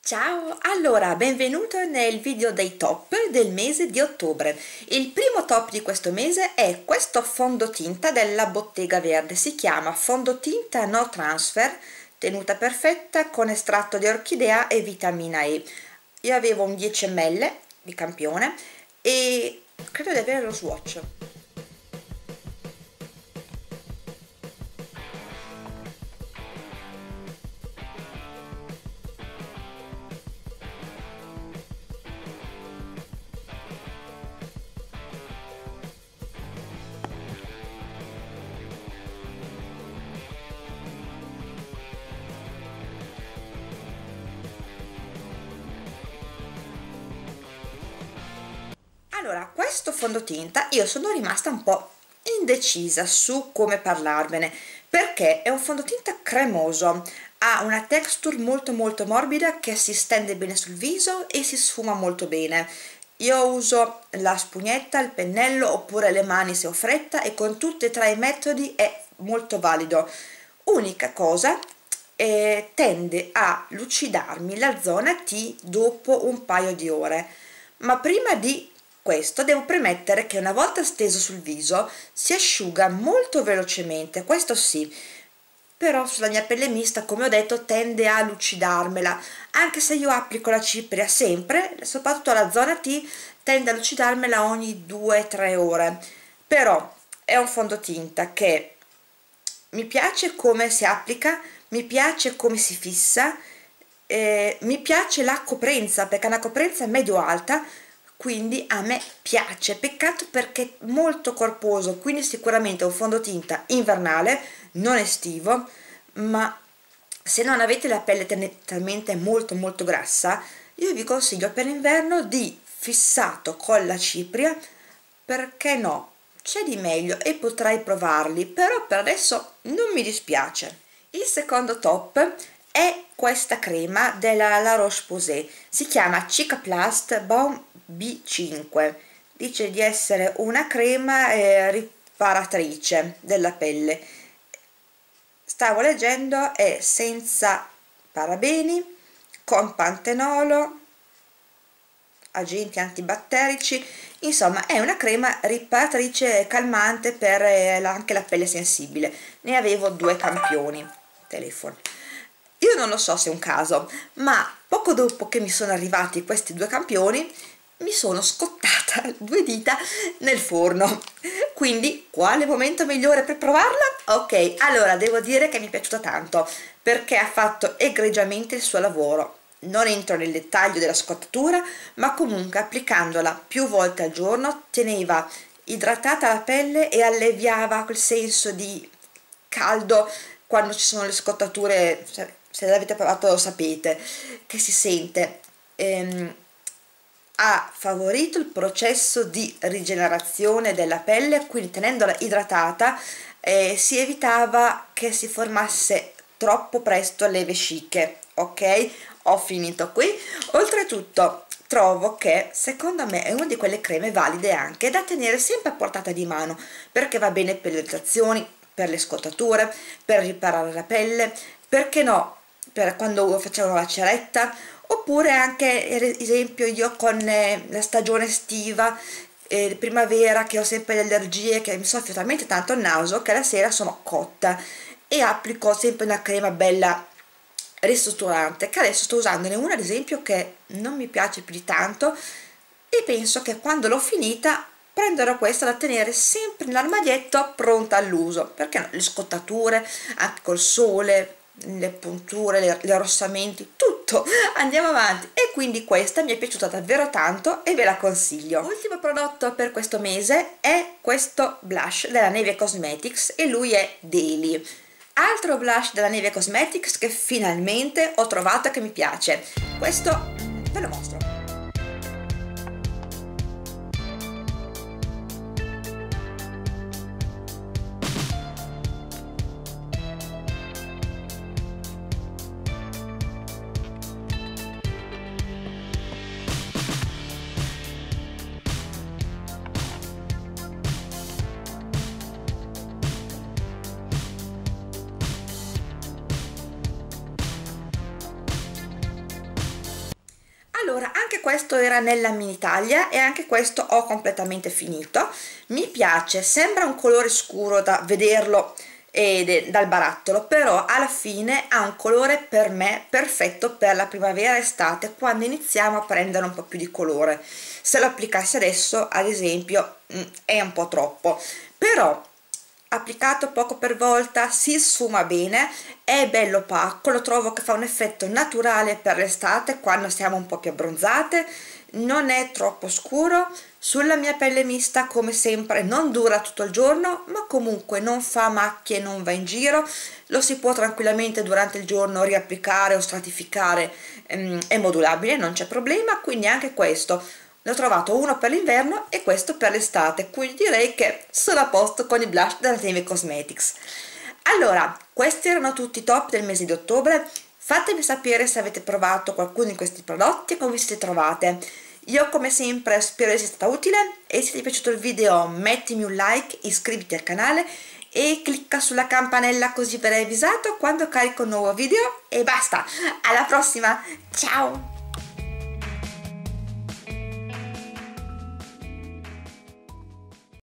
Ciao, allora benvenuto nel video dei top del mese di ottobre. Il primo top di questo mese è questo fondotinta della Bottega Verde, si chiama fondotinta no transfer, tenuta perfetta con estratto di orchidea e vitamina E. Io avevo un 10 ml di campione e credo di avere lo swatch. Allora, questo fondotinta io sono rimasta un po' indecisa su come parlarvene, perché è un fondotinta cremoso, ha una texture molto morbida che si stende bene sul viso e si sfuma molto bene. Io uso la spugnetta, il pennello oppure le mani se ho fretta, e con tutti e tre i metodi è molto valido. Unica cosa, tende a lucidarmi la zona T dopo un paio di ore, ma prima di questo devo premettere che una volta steso sul viso si asciuga molto velocemente, questo sì, però sulla mia pelle mista, come ho detto, tende a lucidarmela, anche se io applico la cipria sempre, soprattutto alla zona T, tende a lucidarmela ogni 2-3 ore. Però è un fondotinta che mi piace come si applica, mi piace come si fissa, mi piace la coprenza, perché è una coprenza medio-alta, quindi a me piace. Peccato perché è molto corposo, quindi sicuramente è un fondotinta invernale, non estivo, ma se non avete la pelle tendenzialmente molto grassa, io vi consiglio per l'inverno di fissato con la cipria, perché no, c'è di meglio e potrai provarli, però per adesso non mi dispiace. Il secondo top è questa crema della La Roche-Posay, si chiama Cicaplast Balm B5, dice di essere una crema riparatrice della pelle. Stavo leggendo, è senza parabeni, con pantenolo, agenti antibatterici, insomma è una crema riparatrice e calmante per anche la pelle sensibile. Ne avevo due campioni. Telefono. Io non lo so se è un caso, ma poco dopo che mi sono arrivati questi due campioni mi sono scottata due dita nel forno. Quindi quale momento migliore per provarla? Ok, allora devo dire che mi è piaciuta tanto perché ha fatto egregiamente il suo lavoro. Non entro nel dettaglio della scottatura, ma comunque applicandola più volte al giorno teneva idratata la pelle e alleviava quel senso di caldo quando ci sono le scottature. Se l'avete provato lo sapete che si sente. Ha favorito il processo di rigenerazione della pelle, quindi tenendola idratata si evitava che si formasse troppo presto le vesciche. Ok, ho finito qui. Oltretutto trovo che secondo me è una di quelle creme valide anche da tenere sempre a portata di mano, perché va bene per le irritazioni, per le scottature, per riparare la pelle, perché no, per quando facciamo la ceretta, oppure anche ad esempio io con la stagione estiva, primavera, che ho sempre le allergie, che mi soffio talmente tanto il naso che la sera sono cotta e applico sempre una crema bella ristrutturante, che adesso sto usandone una ad esempio che non mi piace più di tanto, e penso che quando l'ho finita prenderò questa da tenere sempre nell'armadietto pronta all'uso, perché no, le scottature anche col sole, le punture, gli arrossamenti, tutto, andiamo avanti. E quindi questa mi è piaciuta davvero tanto e ve la consiglio. L'ultimo prodotto per questo mese è questo blush della Neve Cosmetics e lui è Daily. Altro blush della Neve Cosmetics che finalmente ho trovato che mi piace. Questo ve lo mostro. Allora, anche questo era nella mini taglia e anche questo ho completamente finito. Mi piace, sembra un colore scuro da vederlo dal barattolo, però alla fine ha un colore per me perfetto per la primavera estate, quando iniziamo a prendere un po' più di colore. Se lo applicassi adesso, ad esempio, è un po' troppo, però applicato poco per volta si sfuma bene, è bello opaco, lo trovo che fa un effetto naturale per l'estate quando siamo un po' più abbronzate, non è troppo scuro. Sulla mia pelle mista, come sempre, non dura tutto il giorno, ma comunque non fa macchie, non va in giro, lo si può tranquillamente durante il giorno riapplicare o stratificare, è modulabile, non c'è problema. Quindi anche questo ne ho trovato uno per l'inverno e questo per l'estate, quindi direi che sono a posto con i blush della Temi Cosmetics. Allora, questi erano tutti i top del mese di ottobre. Fatemi sapere se avete provato qualcuno di questi prodotti e come vi siete trovate. Io come sempre spero di essere stata utile, e se ti è piaciuto il video mettimi un like, iscriviti al canale e clicca sulla campanella così verrai avvisato quando carico un nuovo video, e basta, alla prossima, ciao!